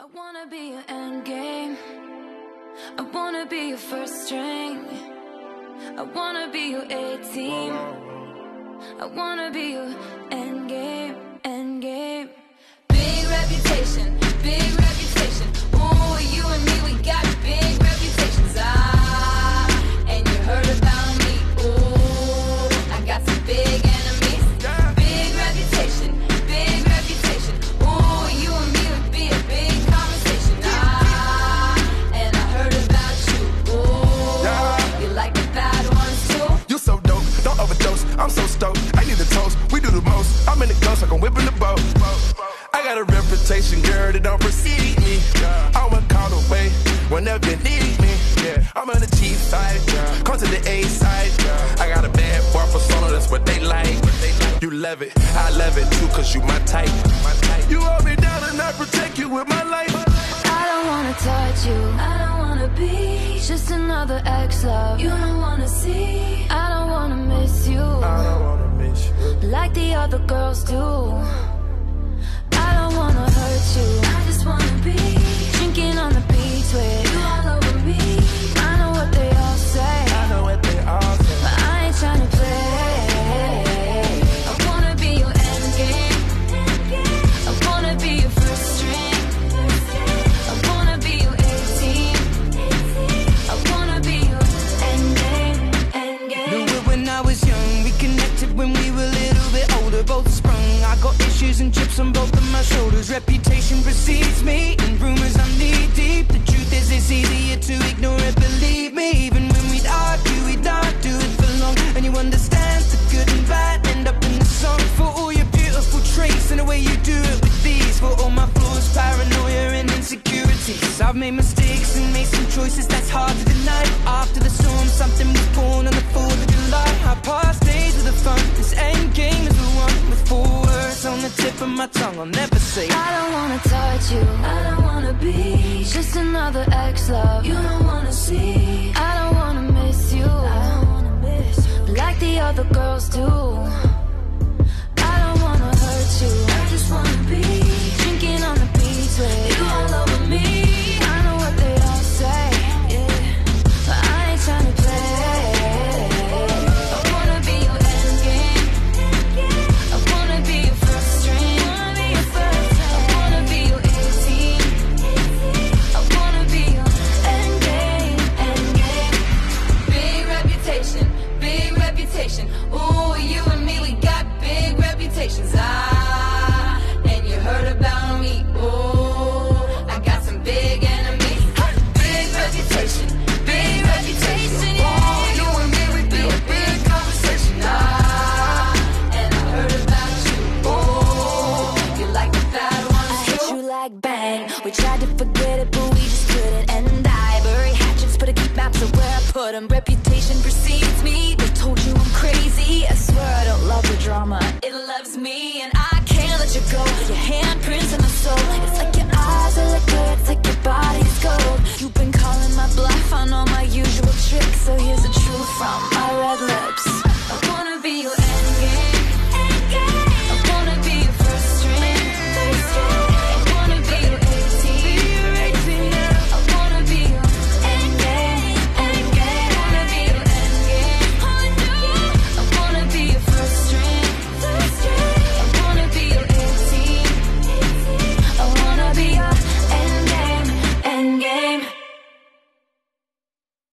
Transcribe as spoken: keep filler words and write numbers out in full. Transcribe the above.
I wanna be your end game. I wanna be your first string. I wanna be your A-team. I wanna be your end game, end game. Big reputation, big reputation. Ooh, you and me, we got big reputations. Ah, and you heard about me. Ooh, I got some big enemies. Big reputation, big reputation. Ooh, you and me would be a big conversation. Ah, and I heard about you. Ooh, you like the bad ones too. You so dope, don't overdose. I'm so stoked. I need a toast. We do the most. I'm in the ghost like I'm whipping the boat. I got a reputation, girl, that don't precede me. I'm a call away whenever you need me. I'm on the cheap side, come to the A side. I got a bad boy persona, that's what they like. You love it, I love it too, cause you my type. You hold me down and I protect you with my life. I don't wanna touch you, I don't wanna be just another ex-love you don't wanna see. I don't wanna miss you, I don't wanna miss you like the other girls do. I don't wanna hurt you, I just wanna be drinking on the beach with you all over me. I know what they all say, I know what they all say, but I ain't tryna play. I wanna be your end game. I wanna be your first string. I wanna be your A-team. I wanna be your end game, end game. Knew it when I was young, we connected when we were a little bit older, both sprung. I got issues and chips on both of my shoulders. Reputation precedes me, and rumors I'm knee deep. The truth is it's easier to ignore it, believe me. Even when we'd argue, we'd not do it for long. And you understand the good and bad end up in the song. For all your beautiful traits and the way you do it with these. For all my flaws, paranoia and insecurities. I've made mistakes and made some choices that's hard to deny. After the storm, something was born on the fourth of July. Our past days are the fun, this end game is the one. With four words on the tip of my tongue, I'll never say I don't wanna touch you, I don't wanna be just another ex-love you don't wanna see. I don't wanna miss you, I don't wanna miss you like the other girls do. I don't wanna hurt you, I just wanna be drinking on the beach with you all over me. I know what they all say, yeah, but I ain't tryna play. I wanna be your end game. I wanna be your first string. I wanna be your A-team. I wanna be your end game, end game. Big reputation, big reputation. Ooh, you and me, we got big reputations. Ah, and you heard about me. Ooh, I got some big enemies. Big reputation, big reputation. Yeah, you and me, we be a big conversation. Ah, and I heard about you. Ooh, you like the bad ones too. I hit you like bang. We tried to forget it, but we just couldn't. And I bury hatchets, but I keep maps of where I put them. Reputation precedes me. They told you I'm crazy. I swear I don't love the drama. It loves me, and I can't let you go. Your handprints in my soul. It's like